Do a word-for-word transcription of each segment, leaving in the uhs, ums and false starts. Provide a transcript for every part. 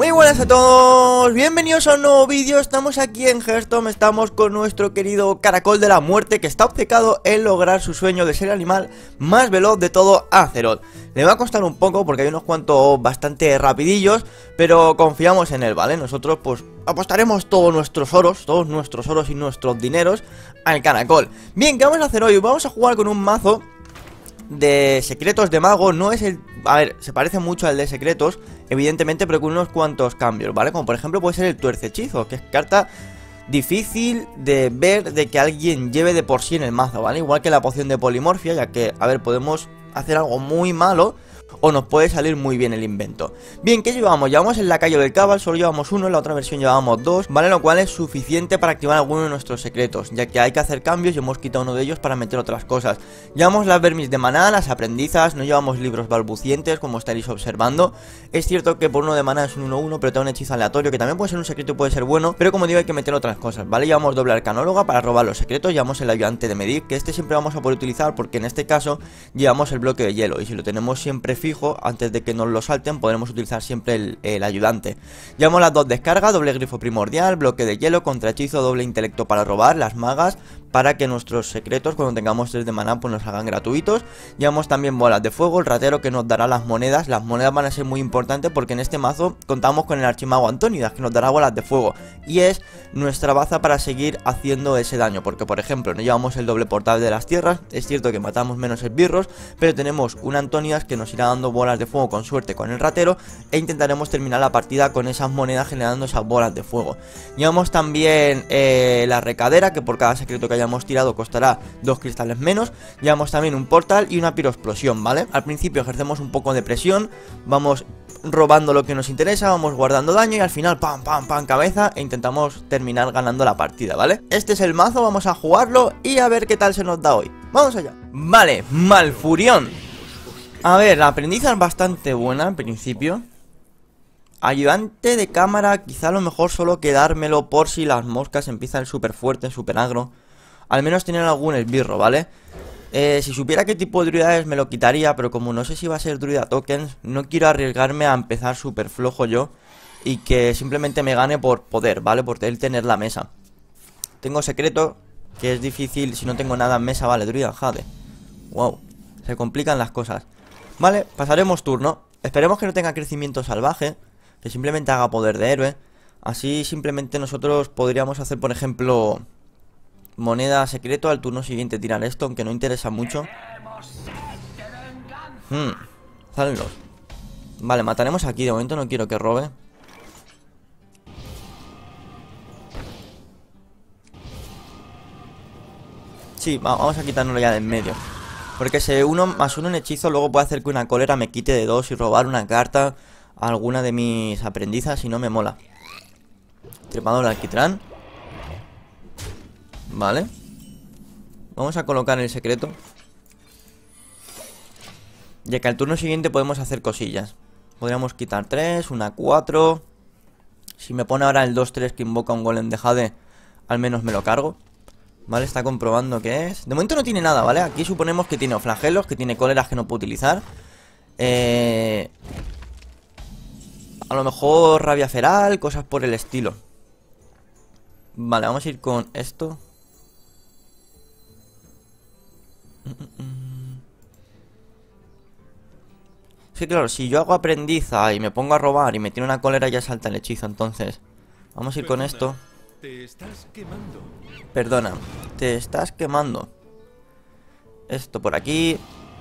Muy buenas a todos, bienvenidos a un nuevo vídeo. Estamos aquí en Hearthstone, estamos con nuestro querido Caracol de la Muerte, que está obcecado en lograr su sueño de ser el animal más veloz de todo Azeroth. Le va a costar un poco porque hay unos cuantos bastante rapidillos, pero confiamos en él, ¿vale? Nosotros pues apostaremos todos nuestros oros, todos nuestros oros y nuestros dineros al Caracol. Bien, ¿qué vamos a hacer hoy? Vamos a jugar con un mazo de secretos de mago. No es el... A ver, se parece mucho al de secretos, evidentemente, pero con unos cuantos cambios, ¿vale? Como por ejemplo puede ser el tuercehechizo, que es carta difícil de ver de que alguien lleve de por sí en el mazo, ¿vale? Igual que la poción de polimorfia, ya que, a ver, podemos hacer algo muy malo o nos puede salir muy bien el invento. Bien, ¿qué llevamos? Llevamos el lacayo del Cabal, solo llevamos uno, en la otra versión llevamos dos, ¿vale? Lo cual es suficiente para activar alguno de nuestros secretos, ya que hay que hacer cambios y hemos quitado uno de ellos para meter otras cosas. Llevamos las vermis de maná, las aprendizas, no llevamos libros balbucientes, como estaréis observando. Es cierto que por uno de maná es un uno uno, pero te da un hechizo aleatorio, que también puede ser un secreto y puede ser bueno, pero como digo, hay que meter otras cosas, ¿vale? Llevamos doble arcanóloga para robar los secretos, llevamos el ayudante de Medivh, que este siempre vamos a poder utilizar porque en este caso llevamos el bloque de hielo, y si lo tenemos siempre fijo, antes de que nos lo salten, podremos utilizar siempre el, el ayudante. Llevamos las dos descargas, doble grifo primordial, bloque de hielo, contrahechizo, doble intelecto para robar, las magas, para que nuestros secretos, cuando tengamos tres de maná, pues nos hagan gratuitos. Llevamos también bolas de fuego, el ratero, que nos dará las monedas. Las monedas van a ser muy importantes porque en este mazo contamos con el archimago Antónidas, que nos dará bolas de fuego, y es nuestra baza para seguir haciendo ese daño, porque por ejemplo no llevamos el doble portal de las tierras. Es cierto que matamos menos esbirros, pero tenemos un Antónidas que nos irá dando bolas de fuego con suerte con el ratero, e intentaremos terminar la partida con esas monedas generando esas bolas de fuego. Llevamos también eh, la recadera, que por cada secreto que hayamos tirado costará dos cristales menos. Llevamos también un portal y una piroexplosión, ¿vale? Al principio ejercemos un poco de presión, vamos robando lo que nos interesa, vamos guardando daño y al final pam, pam, pam, cabeza, e intentamos terminar ganando la partida, ¿vale? Este es el mazo, vamos a jugarlo y a ver qué tal se nos da hoy. ¡Vamos allá! Vale, Malfurión. A ver, la aprendiza es bastante buena al principio. Ayudante de cámara, quizá a lo mejor solo quedármelo por si las moscas empiezan súper fuertes, súper agro. Al menos tener algún esbirro, ¿vale? Eh, si supiera qué tipo de druida es me lo quitaría, pero como no sé si va a ser druida tokens, no quiero arriesgarme a empezar súper flojo yo y que simplemente me gane por poder, ¿vale? Por él tener la mesa. Tengo secreto, que es difícil si no tengo nada en mesa, ¿vale? Druida Jade. Wow, se complican las cosas. Vale, pasaremos turno. Esperemos que no tenga crecimiento salvaje, que simplemente haga poder de héroe. Así simplemente nosotros podríamos hacer, por ejemplo, moneda secreto al turno siguiente, tirar esto, aunque no interesa mucho. Hmm, salen los. Vale, mataremos aquí, de momento no quiero que robe. Sí, vamos a quitárnoslo ya de en medio, porque ese uno más uno en hechizo luego puede hacer que una cólera me quite de dos y robar una carta a alguna de mis aprendizas y no me mola. Trepador de alquitrán. Vale. Vamos a colocar el secreto, ya que al turno siguiente podemos hacer cosillas. Podríamos quitar tres, una cuatro. Si me pone ahora el dos tres que invoca un golem de Jade, al menos me lo cargo. Vale, está comprobando que es. De momento no tiene nada, ¿vale? Aquí suponemos que tiene flagelos, que tiene cóleras que no puede utilizar. Eh... A lo mejor rabia feral, cosas por el estilo. Vale, vamos a ir con esto. Sí, claro, si yo hago aprendiza y me pongo a robar y me tiene una cólera, ya salta el hechizo. Entonces, vamos a ir con esto. Te estás quemando. Perdona, te estás quemando. Esto por aquí.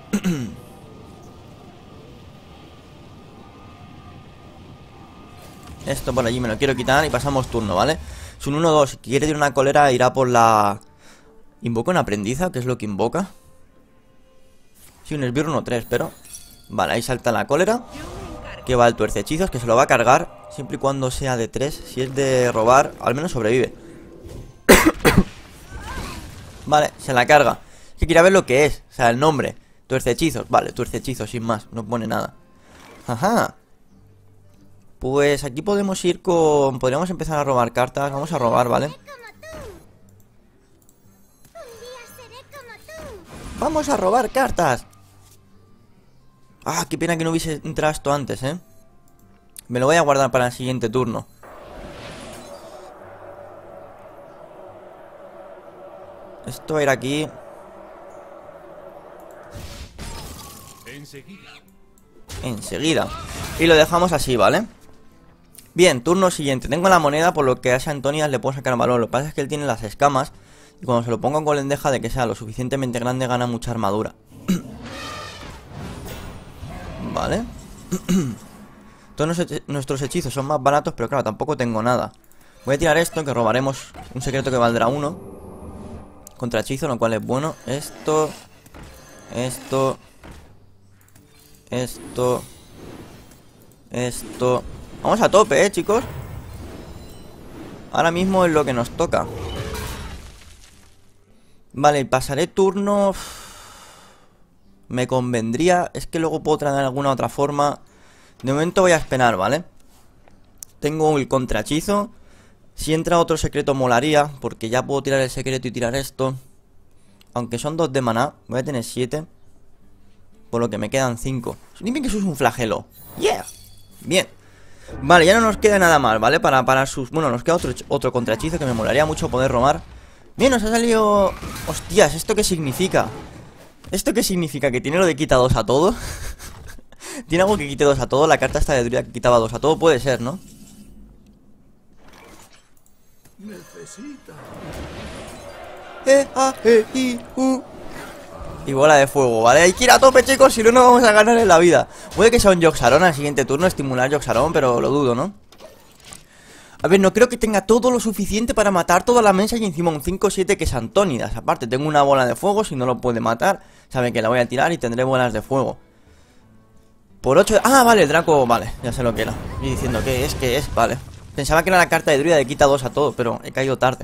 Esto por allí me lo quiero quitar y pasamos turno, ¿vale? Es un uno dos, si quiere tirar una cólera irá por la... ¿Invoca una aprendiza? ¿Qué es lo que invoca? Sí, un esbirro uno tres, pero... Vale, ahí salta la cólera, que va el tuercehechizos, que se lo va a cargar siempre y cuando sea de tres. Si es de robar, al menos sobrevive. Vale, se la carga. Que quiere ver lo que es, o sea, el nombre. Tuercehechizos, vale, tuercehechizos, sin más, no pone nada. Ajá. Pues aquí podemos ir con... Podríamos empezar a robar cartas. Vamos a robar, ¿vale? Vamos a robar cartas. Ah, qué pena que no hubiese entrado esto antes, ¿eh? Me lo voy a guardar para el siguiente turno. Esto va a ir aquí. Enseguida. Enseguida. Y lo dejamos así, ¿vale? Bien, turno siguiente. Tengo la moneda, por lo que a ese Antonidas le puedo sacar valor. Lo que pasa es que él tiene las escamas. Y cuando se lo pongo en golem deja de que sea lo suficientemente grande, gana mucha armadura. Vale. Todos nuestros hechizos son más baratos, pero claro, tampoco tengo nada. Voy a tirar esto, que robaremos un secreto que valdrá uno. Contra hechizo, lo cual es bueno. Esto. Esto. Esto. Esto. Vamos a tope, eh, chicos. Ahora mismo es lo que nos toca. Vale, pasaré turno. Me convendría. Es que luego puedo traer de alguna otra forma. De momento voy a esperar, ¿vale? Tengo el contrahechizo. Si entra otro secreto molaría, porque ya puedo tirar el secreto y tirar esto. Aunque son dos de maná, voy a tener siete. Por lo que me quedan cinco. Dime que eso es un flagelo. Yeah. Bien. Vale, ya no nos queda nada más, ¿vale? Para parar sus... Bueno, nos queda otro, otro contrahechizo que me molaría mucho poder robar. Bien, nos ha salido... Hostias, ¿esto qué significa? ¿Esto qué significa? ¿Que tiene lo de quita dos a todo? ¿Tiene algo que quite dos a todo? La carta esta de druida que quitaba dos a todo puede ser, ¿no? Necesita. E, A, E, I, U. Y bola de fuego, ¿vale? Hay que ir a tope, chicos, si no, no vamos a ganar en la vida. Puede que sea un Yoxaron al siguiente turno, estimular Yoxaron, pero lo dudo, ¿no? A ver, no creo que tenga todo lo suficiente para matar toda la mesa y encima un cinco siete que es Antónidas. Aparte, tengo una bola de fuego, si no lo puede matar, sabe que la voy a tirar y tendré bolas de fuego. Por ocho... Ah, vale, el Draco, vale, ya sé lo que era. Y diciendo que es, que es, vale. Pensaba que era la carta de druida de quita dos a todo, pero he caído tarde.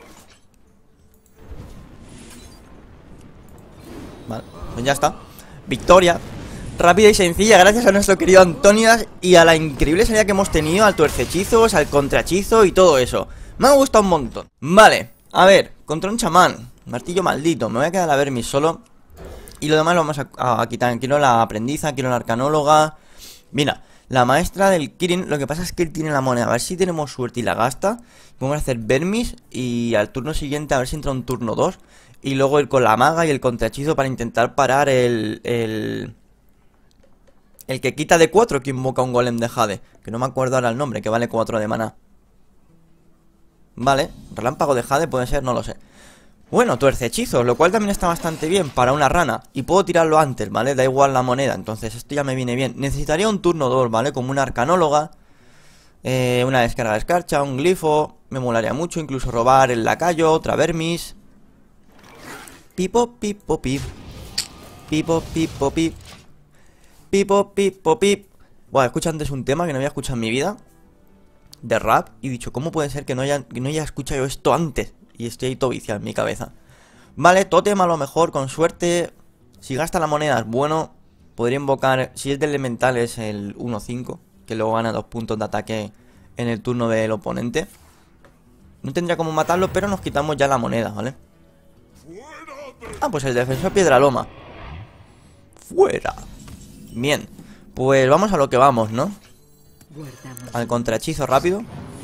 Vale, pues ya está. Victoria rápida y sencilla gracias a nuestro querido Antónidas y a la increíble salida que hemos tenido, al tuercehechizos, al contrahechizo y todo eso. Me ha gustado un montón. Vale, a ver, contra un chamán, martillo maldito. Me voy a quedar a ver mi solo. Y lo demás lo vamos a, a, a quitar. Quiero la aprendiza, quiero la arcanóloga. Mira, la maestra del Kirin. Lo que pasa es que él tiene la moneda. A ver si tenemos suerte y la gasta. Vamos a hacer Vermis. Y al turno siguiente a ver si entra un turno dos. Y luego ir con la maga y el contrahechizo para intentar parar el... El, el que quita de cuatro, que invoca un golem de Jade. Que no me acuerdo ahora el nombre, que vale cuatro de maná. Vale, relámpago de Jade puede ser, no lo sé. Bueno, tuercehechizos, lo cual también está bastante bien para una rana. Y puedo tirarlo antes, ¿vale? Da igual la moneda, entonces esto ya me viene bien. Necesitaría un turno dos, ¿vale? Como una arcanóloga, eh, una descarga de escarcha, un glifo. Me molaría mucho, incluso robar el lacayo, otra Vermis. Pipo, pipo, pip. Pipo, pipo, pip. Pipo, pipo, pip. Buah, escucho antes un tema que no había escuchado en mi vida, de rap, y he dicho, ¿cómo puede ser que no haya, que no haya escuchado yo esto antes? Y estoy ahí todo viciado en mi cabeza. Vale, tótem a lo mejor, con suerte. Si gasta la moneda es bueno. Podría invocar, si es de elemental es el uno cinco, que luego gana dos puntos de ataque en el turno del oponente. No tendría como matarlo, pero nos quitamos ya la moneda, ¿vale? Ah, pues el defensor piedra loma. Fuera. Bien, pues vamos a lo que vamos, ¿no? Al contrahechizo rápido.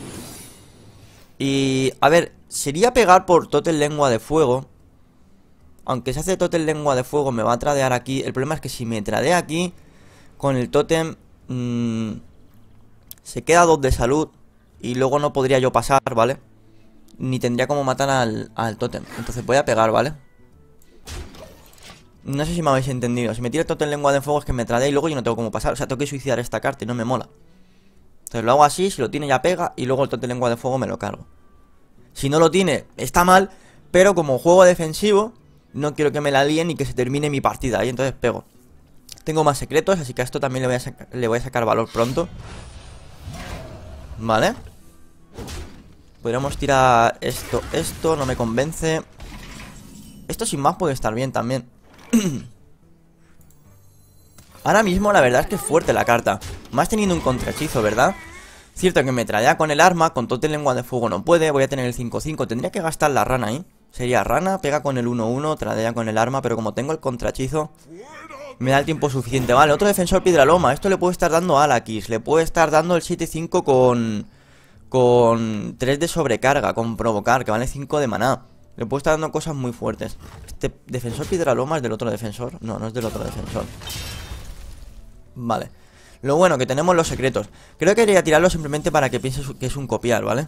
Y, a ver, sería pegar por Totem Lengua de Fuego. Aunque se hace Totem Lengua de Fuego me va a tradear aquí. El problema es que si me tradea aquí, con el Totem mmm, se queda dos de salud. Y luego no podría yo pasar, ¿vale? Ni tendría como matar al, al Totem. Entonces voy a pegar, ¿vale? No sé si me habéis entendido. Si me tira el Totem Lengua de Fuego es que me tradea y luego yo no tengo cómo pasar. O sea, tengo que suicidar esta carta y no me mola. Entonces lo hago así, si lo tiene ya pega. Y luego el Totem Lengua de Fuego me lo cargo. Si no lo tiene, está mal. Pero como juego defensivo, no quiero que me la líen y que se termine mi partida. Y entonces pego. Tengo más secretos, así que a esto también le voy a, le voy a sacar valor pronto. Vale. Podríamos tirar esto, esto, no me convence. Esto sin más puede estar bien también. Ahora mismo la verdad es que es fuerte la carta. Más teniendo un contrahechizo, ¿verdad? Cierto que me tradea con el arma. Con Totem Lengua de Fuego no puede. Voy a tener el cinco cinco. Tendría que gastar la rana ahí. Sería rana, pega con el uno uno, tradea con el arma. Pero como tengo el contrahechizo, Me da el tiempo suficiente. Vale, otro defensor Piedraloma. Esto le puede estar dando a Alakis. Le puede estar dando el siete cinco con... Con tres de sobrecarga. Con provocar, que vale cinco de maná. Le puede estar dando cosas muy fuertes. Este defensor Piedraloma es del otro defensor. No, no es del otro defensor. Vale. Lo bueno, que tenemos los secretos. Creo que quería tirarlo simplemente para que piense que es un copiar, ¿vale?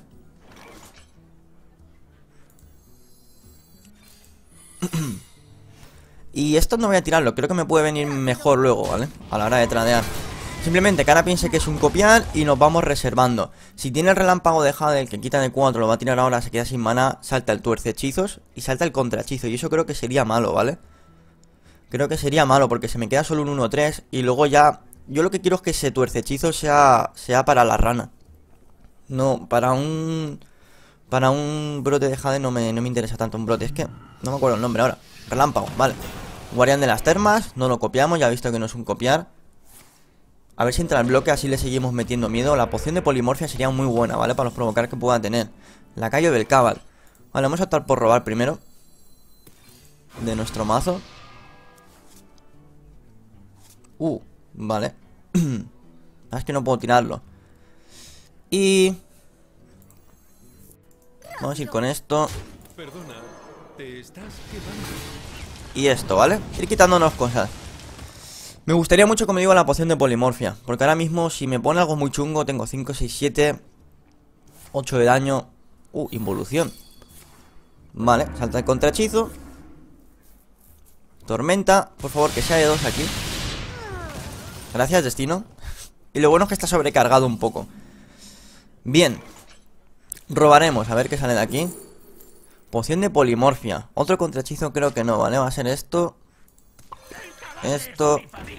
Y esto no voy a tirarlo. Creo que me puede venir mejor luego, ¿vale? A la hora de tradear. Simplemente que ahora piense que es un copiar y nos vamos reservando. Si tiene el relámpago de Jade, el que quita de cuatro, lo va a tirar ahora, se queda sin maná, salta el tuerce hechizos y salta el contrahechizo. Y eso creo que sería malo, ¿vale? Creo que sería malo porque se me queda solo un uno tres y luego ya... Yo lo que quiero es que ese tuerce hechizo sea, sea para la rana. No, para un... Para un brote de Jade no me, no me interesa tanto un brote. Es que no me acuerdo el nombre ahora. Relámpago, vale. Guardián de las termas, no lo copiamos, ya he visto que no es un copiar. A ver si entra el bloque, así le seguimos metiendo miedo. La poción de polimorfia sería muy buena, ¿vale? Para los provocar que pueda tener. Lacayo del Cabal. Vale, vamos a optar por robar primero de nuestro mazo. Uh, vale. Es que no puedo tirarlo. Y... Vamos a ir con esto. Perdona, te estás quedando. Y esto, ¿vale? Ir quitándonos cosas. Me gustaría mucho, como digo, la poción de polimorfia. Porque ahora mismo, si me pone algo muy chungo, tengo cinco, seis, siete, ocho de daño. Uh, involución. Vale, salta el contrahechizo. Tormenta, por favor, que sea de dos aquí. Gracias, destino. Y lo bueno es que está sobrecargado un poco. Bien. Robaremos, a ver qué sale de aquí. Poción de polimorfia. Otro contrahechizo creo que no, ¿vale? Va a ser esto. Esto.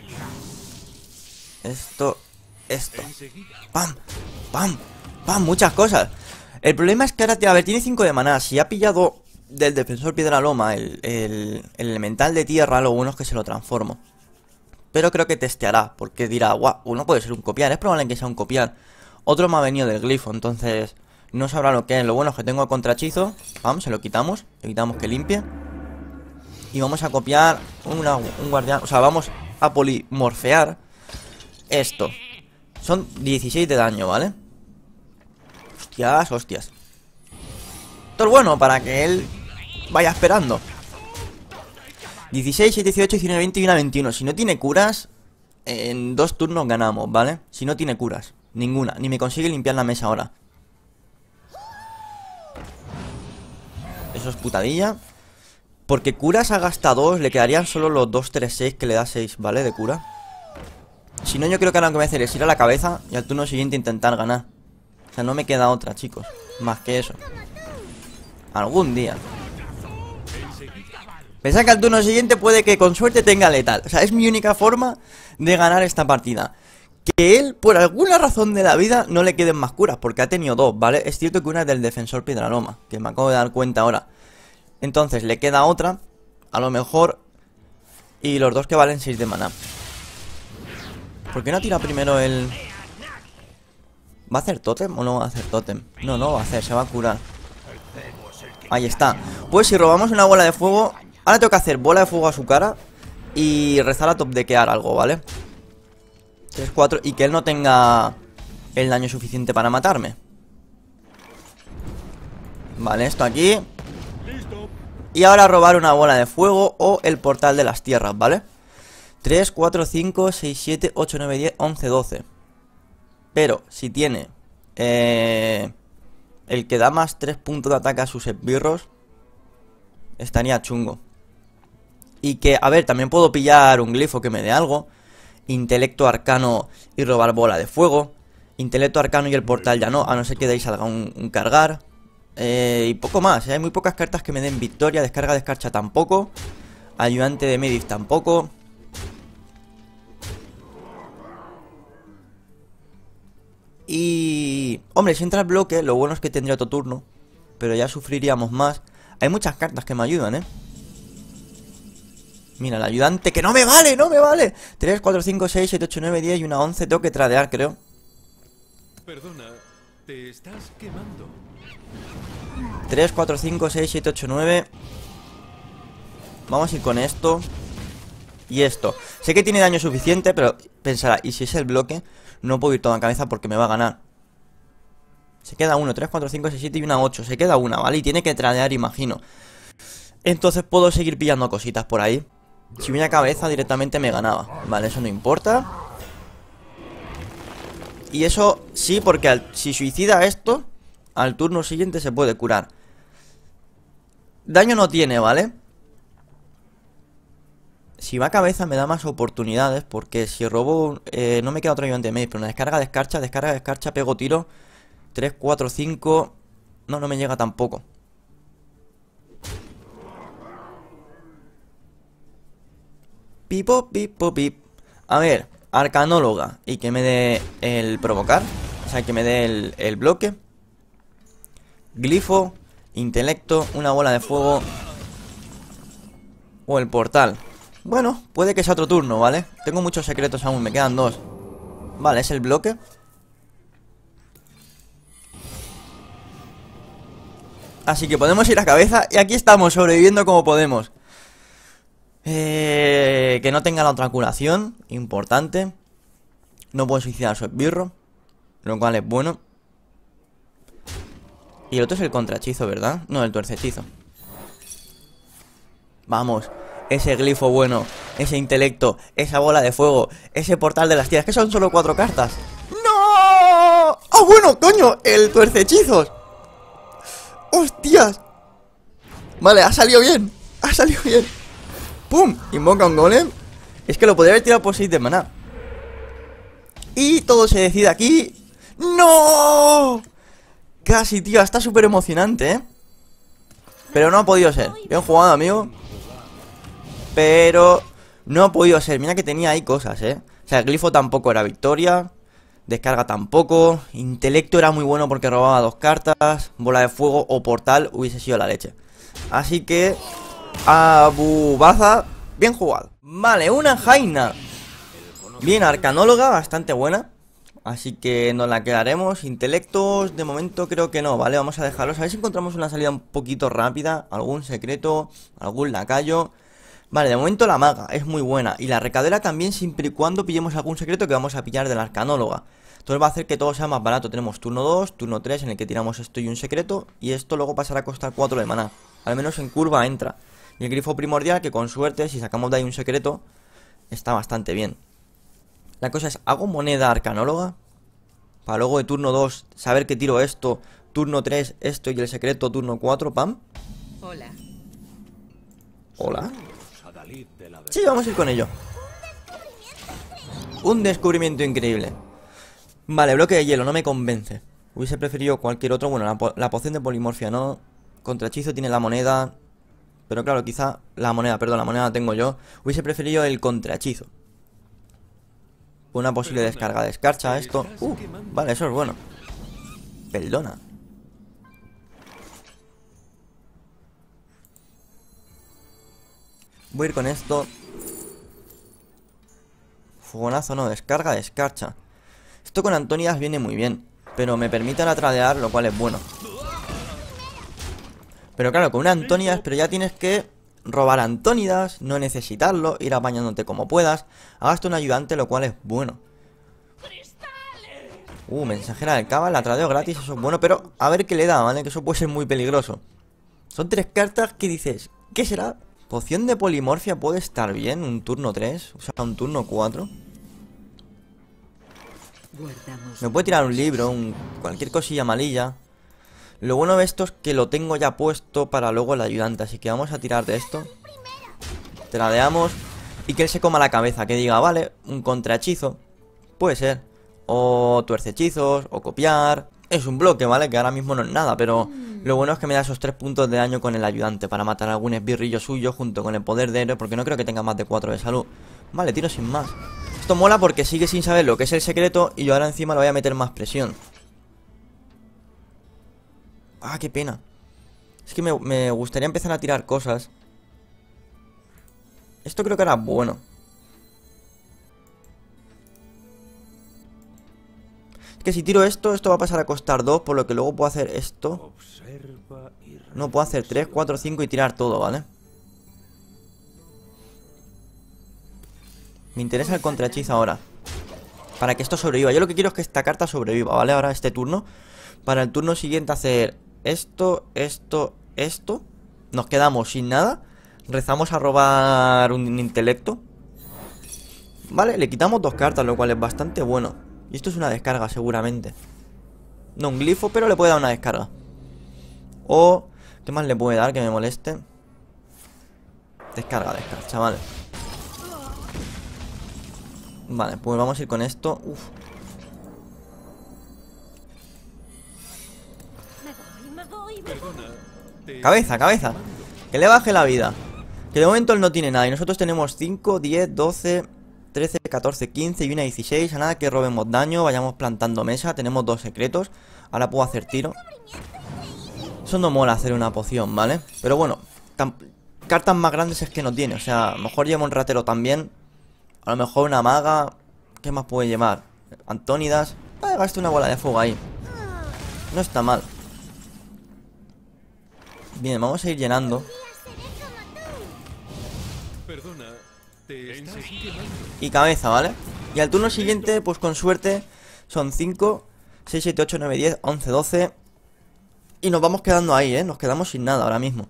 Esto. Esto. ¡Pam! ¡Pam! ¡Pam! Muchas cosas. El problema es que ahora, a ver, tiene cinco de maná. Si ha pillado del defensor Piedraloma el, el, el elemental de tierra, lo bueno es que se lo transformo. Pero creo que testeará, porque dirá, guau, uno puede ser un copiar. Es probable que sea un copiar. Otro me ha venido del glifo, entonces no sabrá lo que es. Lo bueno es que tengo el contrahechizo. Pam, se lo quitamos. Evitamos que limpie. Y vamos a copiar una, un guardián. O sea, vamos a polimorfear esto. Son dieciséis de daño, ¿vale? Hostias, hostias. Esto es bueno para que él vaya esperando. dieciséis, siete, dieciocho, diecinueve, veinte y una veintiuno. Si no tiene curas, en dos turnos ganamos, ¿vale? Si no tiene curas, ninguna. Ni me consigue limpiar la mesa ahora. Eso es putadilla. Porque curas a gasta dos, le quedarían solo los dos, tres, seis que le da seis, ¿vale? De cura. Si no, yo creo que ahora lo que voy a hacer es ir a la cabeza y al turno siguiente intentar ganar. O sea, no me queda otra, chicos. Más que eso. Algún día. Pensad que al turno siguiente puede que con suerte tenga letal. O sea, es mi única forma de ganar esta partida. Que él, por alguna razón de la vida, no le queden más curas, porque ha tenido dos, ¿vale? Es cierto que una es del defensor Piedraloma, que me acabo de dar cuenta ahora. Entonces le queda otra, a lo mejor. Y los dos que valen seis de maná. ¿Por qué no tira primero el...? ¿Va a hacer tótem o no va a hacer tótem? No, no va a hacer, se va a curar. Ahí está. Pues si robamos una bola de fuego, ahora tengo que hacer bola de fuego a su cara y rezar a top dequear algo, ¿vale? tres, cuatro, y que él no tenga el daño suficiente para matarme. Vale, esto aquí. Y ahora robar una bola de fuego o el portal de las tierras, ¿vale? tres, cuatro, cinco, seis, siete, ocho, nueve, diez, once, doce. Pero si tiene eh, el que da más tres puntos de ataque a sus esbirros, estaría chungo. Y que, a ver, también puedo pillar un glifo que me dé algo. Intelecto arcano y robar bola de fuego. Intelecto arcano y el portal ya no, a no ser que de ahí salga un, un cargar. Eh, y poco más, ¿eh? Hay muy pocas cartas que me den victoria. Descarga de escarcha tampoco. Ayudante de Medivh tampoco. Y... hombre, si entra el bloque, lo bueno es que tendría otro turno, pero ya sufriríamos más. Hay muchas cartas que me ayudan, ¿eh? Mira, el ayudante, que no me vale, no me vale. tres, cuatro, cinco, seis, siete, ocho, nueve, diez y una once. Tengo que tradear, creo. Perdona, te estás quemando. tres, cuatro, cinco, seis, siete, ocho, nueve. Vamos a ir con esto. y esto. Sé que tiene daño suficiente, pero pensará, ¿y si es el bloque? No puedo ir toda cabeza porque me va a ganar. Se queda uno, tres, cuatro, cinco, seis, siete y una ocho. Se queda una, ¿vale? Y tiene que tradear, imagino. Entonces puedo seguir pillando cositas por ahí. Si viene a cabeza directamente me ganaba. Vale, eso no importa. Y eso sí, porque al, si suicida esto, al turno siguiente se puede curar. Daño no tiene, ¿vale? Si va a cabeza me da más oportunidades, porque si robo... Eh, no me queda otro ayudante de medio, pero una descarga de escarcha, descarga de escarcha, pego tiro. tres, cuatro, cinco... No, no me llega tampoco. Pipo, pipo, pip. A ver, arcanóloga. Y que me dé el provocar. O sea, que me dé el, el bloque. Glifo, intelecto, una bola de fuego. O el portal. Bueno, puede que sea otro turno, ¿vale? Tengo muchos secretos aún, me quedan dos. Vale, es el bloque. Así que podemos ir a cabeza. Y aquí estamos, sobreviviendo como podemos. Eh, que no tenga la otra curación. Importante. No puedo suicidar a su esbirro, lo cual es bueno. Y el otro es el contrahechizo, ¿verdad? No, el tuercehechizo. Vamos. Ese glifo bueno, ese intelecto, esa bola de fuego, ese portal de las tierras, que son solo cuatro cartas. ¡No! ¡Ah, bueno, coño! El tuercehechizos. ¡Hostias! Vale, ha salido bien. Ha salido bien. ¡Pum! Invoca un golem. Es que lo podría haber tirado por seis de maná. Y todo se decide aquí. ¡No! Casi, tío, está súper emocionante, ¿eh? Pero no ha podido ser. Bien jugado, amigo. Pero no ha podido ser. Mira que tenía ahí cosas, ¿eh? O sea, el glifo tampoco era victoria. Descarga tampoco. Intelecto era muy bueno porque robaba dos cartas. Bola de fuego o portal hubiese sido la leche. Así que Abubaza, bien jugado. Vale, una Jaina. Bien, arcanóloga, bastante buena. Así que nos la quedaremos. Intelectos, de momento creo que no, ¿vale? Vamos a dejarlos. A ver si encontramos una salida un poquito rápida. Algún secreto, algún lacayo. Vale, de momento la maga es muy buena. Y la recadera también, siempre y cuando pillemos algún secreto que vamos a pillar de la arcanóloga. Entonces va a hacer que todo sea más barato. Tenemos turno dos, turno tres en el que tiramos esto y un secreto. Y esto luego pasará a costar cuatro de maná. Al menos en curva entra. Y el grifo primordial, que con suerte, si sacamos de ahí un secreto, está bastante bien. La cosa es, ¿hago moneda arcanóloga? Para luego de turno dos saber que tiro esto, turno tres esto y el secreto turno cuatro, pam. Hola. Hola. Sí, vamos a ir con ello. Un descubrimiento increíble. Vale, bloque de hielo, no me convence. Hubiese preferido cualquier otro. Bueno, la, po la poción de polimorfia no. Contrahechizo tiene la moneda. Pero claro, quizá la moneda, perdón, la moneda la tengo yo. Hubiese preferido el contrahechizo. Una posible descarga de escarcha, esto. Uh, vale, eso es bueno. Perdona. Voy a ir con esto. Fogonazo no, descarga de escarcha. Esto con Antonidas viene muy bien, pero me permiten atradear, lo cual es bueno. Pero claro, con una Antonidas, pero ya tienes que robar Antónidas, no necesitarlo, ir apañándote como puedas. Hagaste un ayudante, lo cual es bueno. Uh, mensajera del Cabal, la tradeo gratis, eso es bueno, pero a ver qué le da, ¿vale? Que eso puede ser muy peligroso. Son tres cartas que dices, ¿qué será? Poción de polimorfia puede estar bien, un turno tres, o sea, un turno cuatro. Me puede tirar un libro, un, cualquier cosilla malilla. Lo bueno de esto es que lo tengo ya puesto para luego el ayudante, así que vamos a tirar de esto. Tradeamos y que él se coma la cabeza, que diga, vale, un contrahechizo. Puede ser. O tuercehechizos, o copiar. Es un bloque, ¿vale? Que ahora mismo no es nada, pero lo bueno es que me da esos tres puntos de daño con el ayudante para matar a algún esbirrillo suyo junto con el poder de héroe, porque no creo que tenga más de cuatro de salud. Vale, tiro sin más. Esto mola porque sigue sin saber lo que es el secreto y yo ahora encima le voy a meter más presión. Ah, qué pena. Es que me, me gustaría empezar a tirar cosas. Esto creo que era bueno. Es que si tiro esto, esto va a pasar a costar dos, por lo que luego puedo hacer esto. No, puedo hacer tres, cuatro, cinco y tirar todo, ¿vale? Me interesa el contrahechizo ahora, para que esto sobreviva. Yo lo que quiero es que esta carta sobreviva, ¿vale? Ahora este turno. Para el turno siguiente hacer esto, esto, esto. Nos quedamos sin nada. Rezamos a robar un intelecto. Vale, le quitamos dos cartas, lo cual es bastante bueno. Y esto es una descarga seguramente. No un glifo, pero le puede dar una descarga. O, ¿qué más le puede dar que me moleste? Descarga, descarga, vale. Vale, pues vamos a ir con esto. Uf. Cabeza, cabeza. Que le baje la vida. Que de momento él no tiene nada. Y nosotros tenemos cinco, diez, doce, trece, catorce, quince y una dieciséis. A nada que robemos daño, vayamos plantando mesa. Tenemos dos secretos. Ahora puedo hacer tiro. Eso no mola hacer una poción, ¿vale? Pero bueno, cartas más grandes es que no tiene. O sea, a lo mejor lleva un ratero también. A lo mejor una maga. ¿Qué más puede llevar? Antónidas. Ah, gaste una bola de fuego ahí. No está mal. Bien, vamos a ir llenando. Perdona, te estás quemando. Y cabeza, ¿vale? Y al turno siguiente, pues con suerte, son cinco, seis, siete, ocho, nueve, diez, once, doce. Y nos vamos quedando ahí, ¿eh? Nos quedamos sin nada ahora mismo.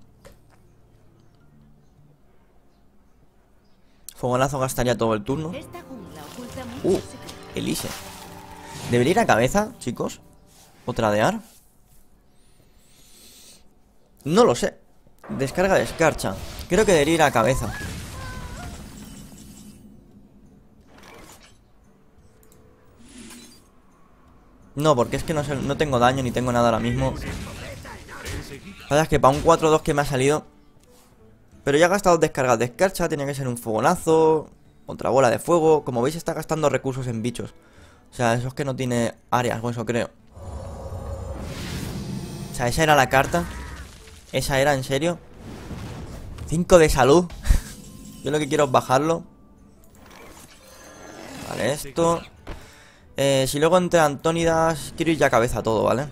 Fogonazo gastaría todo el turno. Uh, Elise. ¿Debería ir a cabeza, chicos? ¿O tradear? No lo sé. Descarga de escarcha. Creo que debería ir a cabeza. No, porque es que no, sé, no tengo daño ni tengo nada ahora mismo. La verdad es que para un cuatro dos que me ha salido. Pero ya he gastado descargas de escarcha. Tenía que ser un fogonazo, otra bola de fuego. Como veis está gastando recursos en bichos. O sea, eso es que no tiene áreas, o eso creo. O sea, esa era la carta. Esa era, ¿en serio? cinco de salud. Yo lo que quiero es bajarlo. Vale, esto. Eh, si luego entre Antónidas, quiero ir ya a cabeza todo, ¿vale?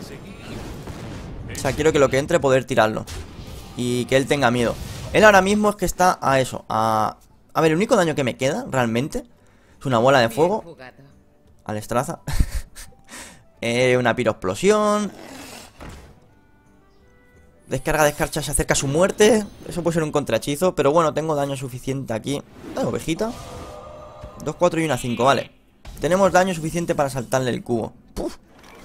O sea, quiero que lo que entre poder tirarlo. Y que él tenga miedo. Él ahora mismo es que está a eso, a... A ver, el único daño que me queda, realmente, es una bola de fuego. Al estraza. eh, Una piroexplosión. Descarga de escarcha, se acerca a su muerte. Eso puede ser un contrahechizo, pero bueno, tengo daño suficiente aquí. Ah, ovejita. dos, cuatro y una cinco, vale. Tenemos daño suficiente para saltarle el cubo. Puf.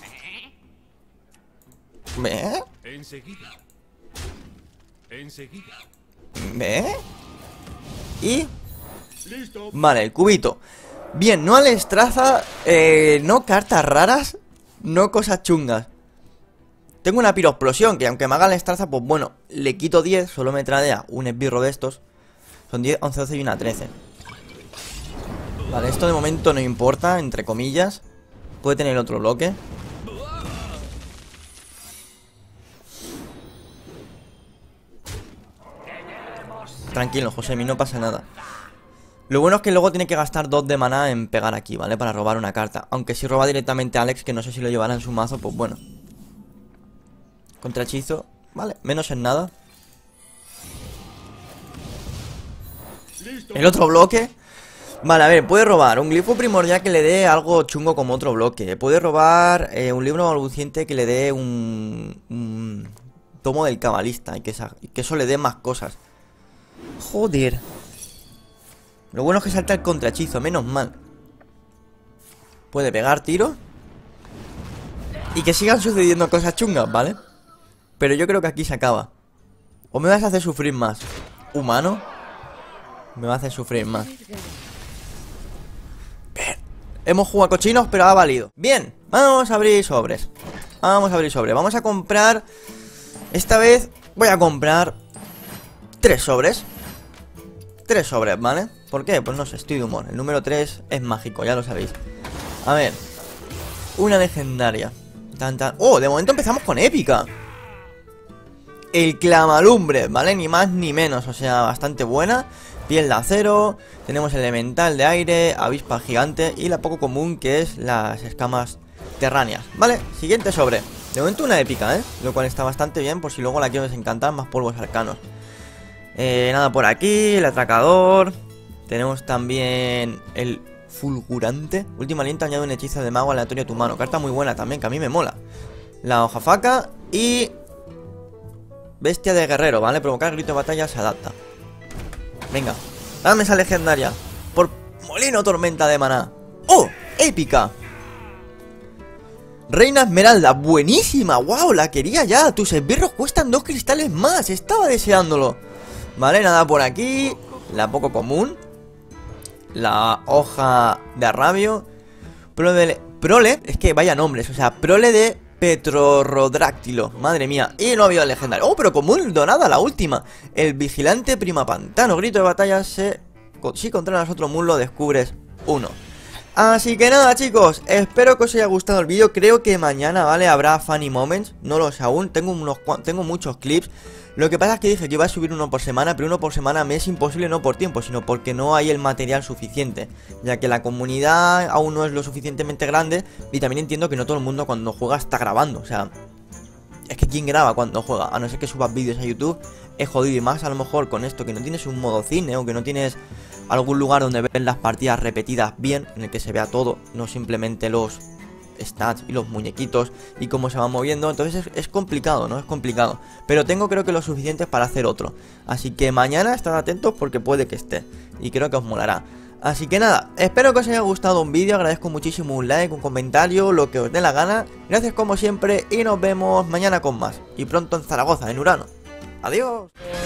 ¿Ve? Enseguida. Enseguida. ¿Ve? Y... Vale, el cubito. Bien, no al estraza, eh, no cartas raras, no cosas chungas. Tengo una piroexplosión, que aunque me haga la estraza, pues bueno, le quito diez, solo me tradea un esbirro de estos. Son diez, once, doce y una trece. Vale, esto de momento no importa, entre comillas. Puede tener otro bloque. Tranquilo, Josemi, no pasa nada. Lo bueno es que luego tiene que gastar dos de maná en pegar aquí, ¿vale? Para robar una carta. Aunque si roba directamente a Alex, que no sé si lo llevará en su mazo, pues bueno. Contrahechizo, vale, menos en nada. El otro bloque. Vale, a ver, puede robar un glifo primordial que le dé algo chungo como otro bloque. Puede robar eh, un libro balbuciente que le dé un, un tomo del cabalista y que, esa, y que eso le dé más cosas. Joder. Lo bueno es que salta el contrahechizo, menos mal. Puede pegar tiro y que sigan sucediendo cosas chungas, ¿vale? Pero yo creo que aquí se acaba. O me vas a hacer sufrir más. Humano. Me va a hacer sufrir más. Bien. Hemos jugado cochinos, pero ha valido. Bien, vamos a abrir sobres. Vamos a abrir sobres. Vamos a comprar. Esta vez voy a comprar tres sobres. Tres sobres, ¿vale? ¿Por qué? Pues no sé, estoy de humor. El número tres es mágico, ya lo sabéis. A ver. Una legendaria. Tan, tan. Oh, de momento empezamos con épica. El clamalumbre, ¿vale? Ni más ni menos, o sea, bastante buena. Piel de acero, tenemos elemental de aire, avispa gigante y la poco común que es las escamas terráneas. Vale, siguiente sobre. De momento una épica, ¿eh? Lo cual está bastante bien por si luego la quiero desencantar, más polvos arcanos. Eh, nada por aquí, el atracador. Tenemos también el fulgurante. Último aliento añade un hechizo de mago aleatorio a tu mano. Carta muy buena también, que a mí me mola. La hoja faca y... bestia de guerrero, ¿vale? Provocar grito de batalla se adapta. Venga, dame esa legendaria. Por molino tormenta de maná. ¡Oh! ¡Épica! Reina Esmeralda, buenísima. ¡Wow! La quería ya. Tus esbirros cuestan dos cristales más. Estaba deseándolo. Vale, nada por aquí. La poco común. La hoja de arrabio. Prole, prole, es que vaya nombres. O sea, prole de Petrorodráctilo. Madre mía. Y no había legendario. Oh, pero común donada la última. El vigilante prima pantano. Grito de batalla se... si controlas otro muslo descubres uno. Así que nada, chicos, espero que os haya gustado el vídeo. Creo que mañana, ¿vale? Habrá funny moments. No lo sé aún, tengo unos tengo muchos clips. Lo que pasa es que dije que iba a subir uno por semana, pero uno por semana me es imposible, no por tiempo, sino porque no hay el material suficiente, ya que la comunidad aún no es lo suficientemente grande. Y también entiendo que no todo el mundo cuando juega está grabando. O sea, es que ¿quién graba cuando juega? A no ser que subas vídeos a YouTube, es jodido. Y más a lo mejor con esto, que no tienes un modo cine o que no tienes algún lugar donde ver las partidas repetidas bien, en el que se vea todo, no simplemente los stats y los muñequitos y cómo se van moviendo. Entonces es, es complicado, ¿no? Es complicado. Pero tengo creo que lo suficiente para hacer otro. Así que mañana estad atentos porque puede que esté. Y creo que os molará. Así que nada, espero que os haya gustado un vídeo. Agradezco muchísimo un like, un comentario, lo que os dé la gana. Gracias como siempre y nos vemos mañana con más. Y pronto en Zaragoza, en Urano. Adiós.